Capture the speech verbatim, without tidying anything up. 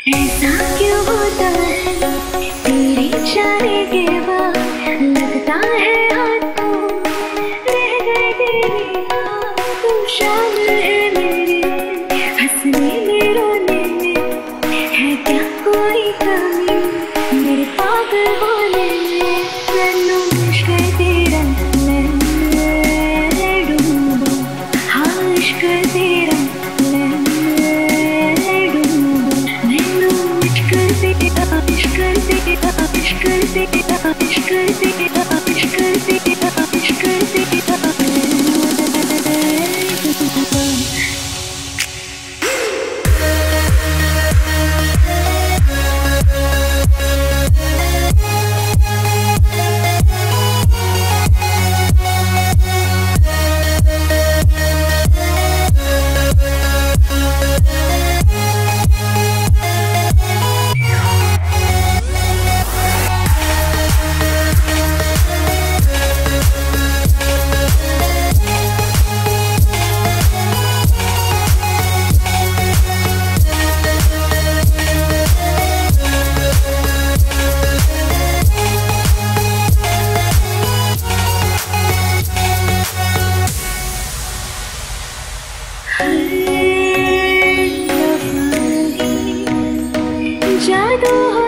ऐसा क्यों होता है तेरी जाने के बाद, लगता है हाथों रह गए तेरी बात। तू शामिल है मेरे हंसने में रोने में, है क्या कोई कमी मेरे पागल होने में। मैनू इश्क तेरा मैं डूबूं, हाँ इश्क तेरा जादू।